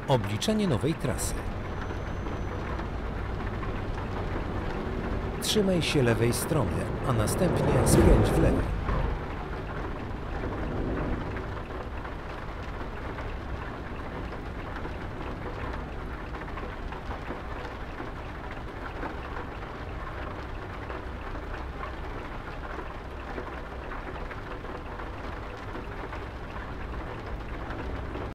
Obliczenie nowej trasy. Trzymaj się lewej strony, a następnie skręć w lewo.